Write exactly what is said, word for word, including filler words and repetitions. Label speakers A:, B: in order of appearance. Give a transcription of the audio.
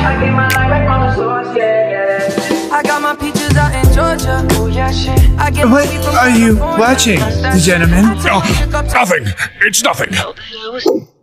A: I got my peaches out in Georgia. Oh yeah, shit. I get
B: What are you watching, gentlemen?
C: Oh, nothing. It's nothing.